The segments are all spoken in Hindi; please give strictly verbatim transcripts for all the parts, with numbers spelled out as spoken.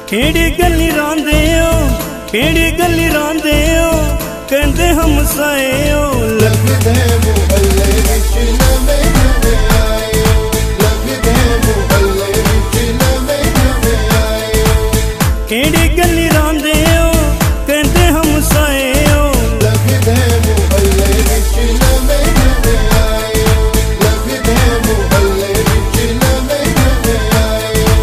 केड़ी गली रांदे हो केड़ी गली रांदे हो कहंदे हमसाए हो लगदे मुहल्ले विच नवे नवे आए हो लगदे मुहल्ले विच नवे नवे आए हो केड़ी गली रांदे हो कहंदे हमसाए हो लगदे मुहल्ले विच नवे नवे आए हो लगदे मुहल्ले विच नवे नवे आए हो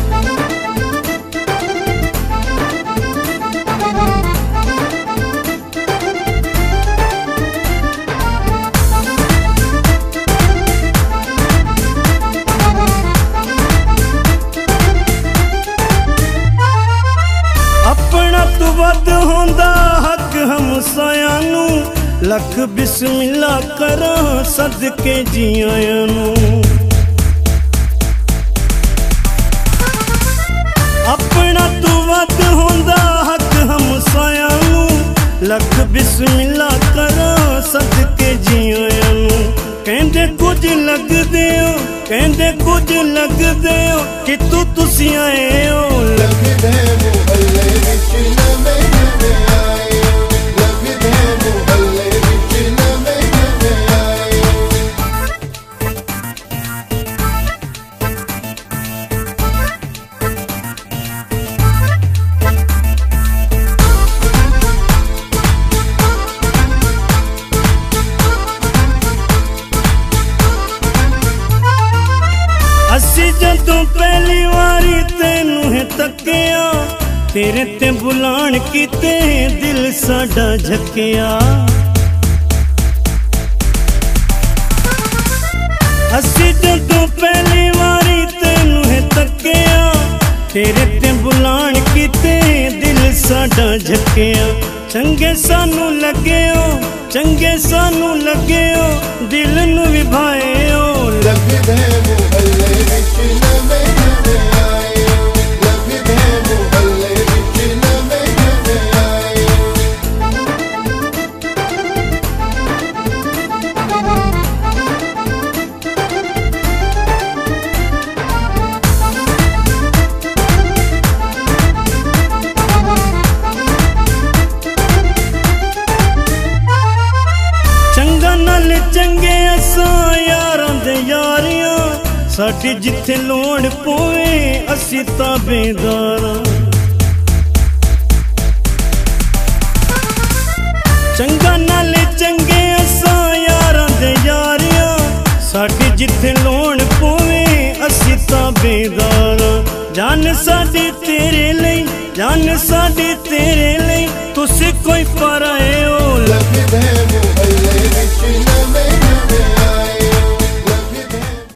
अपना तू वध होंदा हक हमसाया नू लख बिस्मिल्ला करा सदके जियाया नू अपना तू वध होंदा हक हमसाया नू लख बिस्मिल्ला करा सदके जियाया नू कहंदे कुछ लगदे हो कहंदे कुछ लगदे हो कि तू तुसी आए हो लगदे मुहल्ले विच नवे नवे आए हो लगदे मुहल्ले विच नवे नवे आए हो असी जदों पहली वारी तेनू है तकिया तेरे ते बुलान कीते दिल साडा झकिया असी जदों पहली वारी तेनू है तकिया तेरे ते बुलान कीते दिल साडा झकिया चंगे सानू लगे हो चंगे सानू लगे हो दिल नू विभाए हो लगदे मुहल्ले विच नवे नवे आए हो लगदे मुहल्ले विच नवे नवे आए हो चंगा नाल चंगे असां यारां दे यारियां साडी जिथे लोड़ पवे असी ताबेदारां चंगा नाल चंगे असां यारां दे यारियां साडी जिथे लोड़ पवे असी ताबेदारां जान साडी तेरे लई जान साडी तेरे लई तुसी कोई पराए हो लगदे मुहल्ले विच